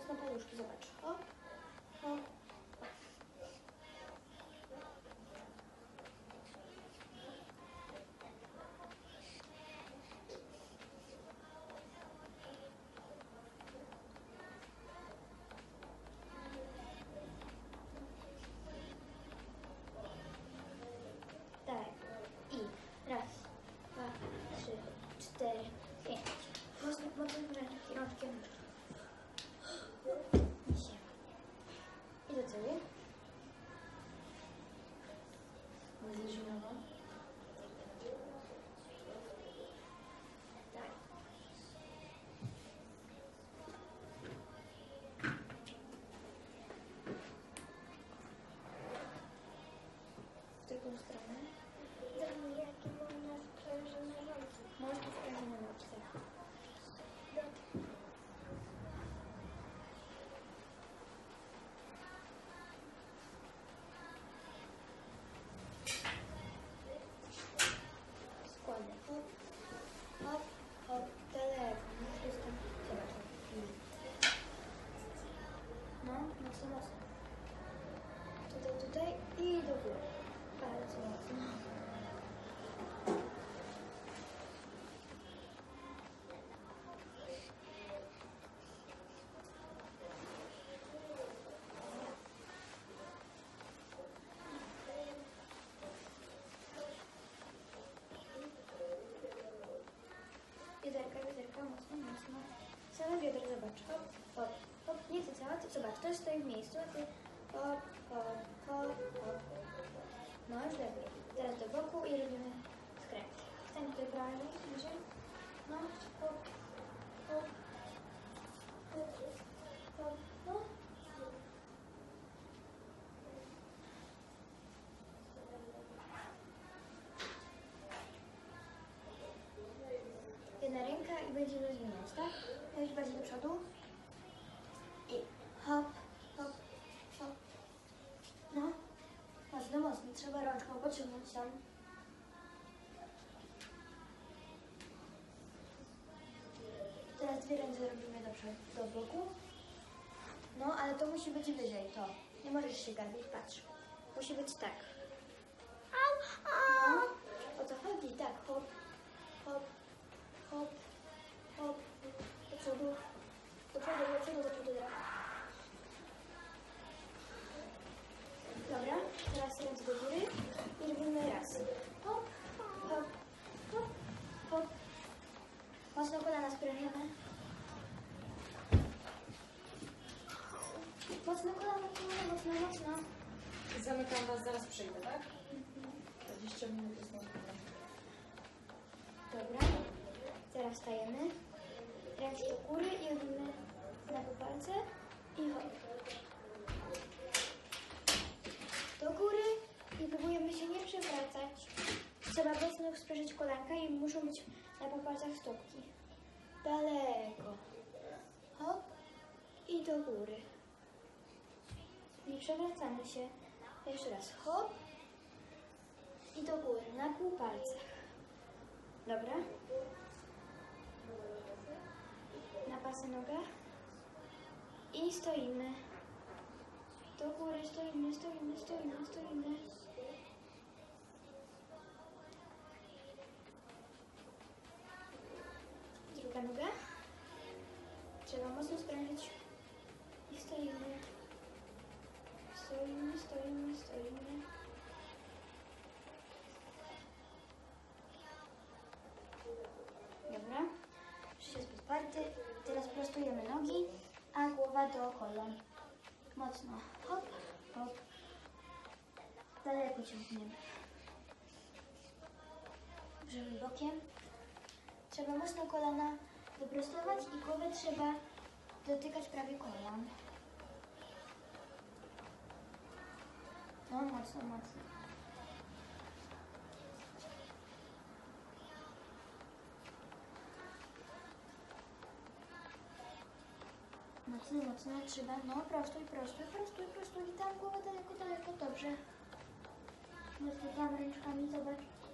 mocno paluszki, zobacz. Hop, hop. Tak. I raz, dwa, trzy, cztery, pięć. Mocno rączki, rączki. I do tyłu. Będzie zimowo. Tak. W drugą stronę. Jakie można sprężyny rączki? Można sprężyny na oczach. Składnie. Hop, hop, hop. Daleko. Muszę stąd. Zobacz. No, mocno, mocno. Tutaj i do góry. Bardzo mocno. Biederka, mocno, mocno. Same biodra, zobacz. Hop, hop, hop. Nie chcę cała, zobacz, to stoi w miejscu, a ty hop, hop, hop, hop. No już lepiej. Teraz do boku i robimy skręt. Stań tutaj prawie, bliżej. No, hop, hop, hop, hop, no. Jedna ręka i będziemy rozwinąć, tak? Chodź bardziej do przodu. I hop, hop, hop. No. Mocno, mocno. Trzeba rączką pociągnąć tam. Teraz dwie ręce robimy do boku. No, ale to musi być wyżej, to. Nie możesz się gapić, patrz. Musi być tak. No, o co chodzi? Tak, hop, hop, hop, hop. Do przodu, do przodu, do przodu, do przodu. Dobra, teraz ręce do góry i robimy raz. Hop, hop, hop, hop. Mocno kolana sprężymy. Mocno kolana, mocno, mocno. Zamykam was, zaraz przyjdę, tak? 20 minut jest na Dobra, teraz stajemy. Ręce do góry i robimy na palce i hop. Do góry i próbujemy się nie przewracać. Trzeba mocno sprężyć kolanka i muszą być na palcach stópki. Daleko. Hop i do góry. Nie przewracamy się. Jeszcze raz hop i do góry na półpalcach. Dobra. Na pasy noga. I stoimy. Do góry stoimy, stoimy, stoimy, stoimy. Druga noga. Trzeba mocno sprężyć. I stoimy. Stoimy, stoimy, stoimy. Dobra. Przysiad jest podparty. Teraz prostujemy nogi, a głowa do kolan. Mocno. Hop, hop. Daleko ciągniemy. Brzemy bokiem. Trzeba mocno kolana wyprostować i głowę trzeba dotykać prawie kolan. No, mocno, mocno. Mocno, mocno, trzeba, no, prostuj, prostuj, prostuj, prostuj i tam głowę daleko, daleko, dobrze. Mocno tam ręczkami, zobacz.